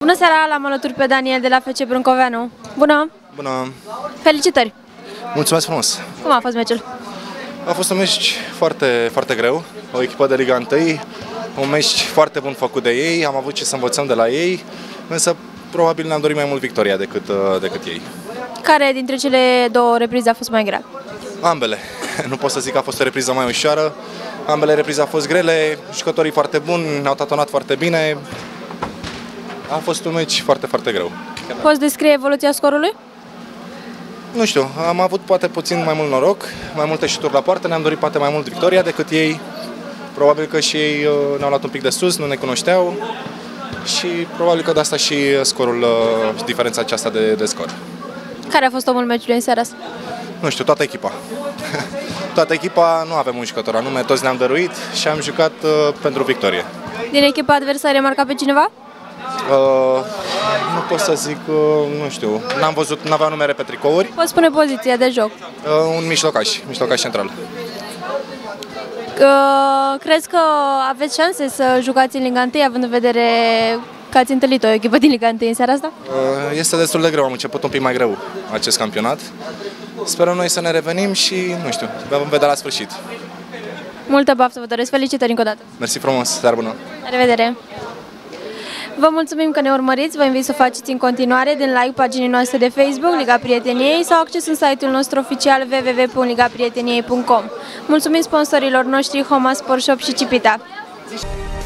Bună seara, l-am alături pe Daniel de la FC Brâncoveanu. Bună! Bună! Felicitări! Mulțumesc frumos! Cum a fost meciul? A fost un meci foarte, foarte greu, o echipă de Liga 1, un meci foarte bun făcut de ei, am avut ce să învățăm de la ei, însă probabil ne-am dorit mai mult victoria decât ei. Care dintre cele două reprize a fost mai grea? Ambele. Nu pot să zic că a fost o repriză mai ușoară, ambele reprize au fost grele, jucătorii foarte buni, ne-au tatonat foarte bine, a fost un meci foarte, foarte greu. Poți descrie evoluția scorului? Nu știu, am avut poate puțin mai mult noroc, mai multe șuturi la poartă, ne-am dorit poate mai mult victoria decât ei. Probabil că și ei ne-au luat un pic de sus, nu ne cunoșteau și probabil că de asta și scorul, diferența aceasta de scor. Care a fost omul meciului în seara asta? Nu știu, toată echipa. Toată echipa, nu avem un jucător anume, toți ne-am dăruit și am jucat pentru victorie. Din echipa adversară ai marcat pe cineva? Nu pot să zic, nu știu, n-am văzut, n-aveau numere pe tricouri. Poți spune poziția de joc? Un mijlocaș central. Crezi că aveți șanse să jucați în Liga 1, având în vedere că ați întâlnit o echipă din Liga 1 în seara asta? Este destul de greu, am început un pic mai greu acest campionat. Sperăm noi să ne revenim și, nu știu, vom vedea la sfârșit. Multă baftă vă doresc, felicitări încă o dată! Mersi frumos, seară bună! La revedere! Vă mulțumim că ne urmăriți, vă invit să o faceți în continuare din like paginii noastre de Facebook, Liga Prieteniei, sau acces în site-ul nostru oficial www.ligaprieteniei.com. Mulțumim sponsorilor noștri Homa Sport Shop și Cipita.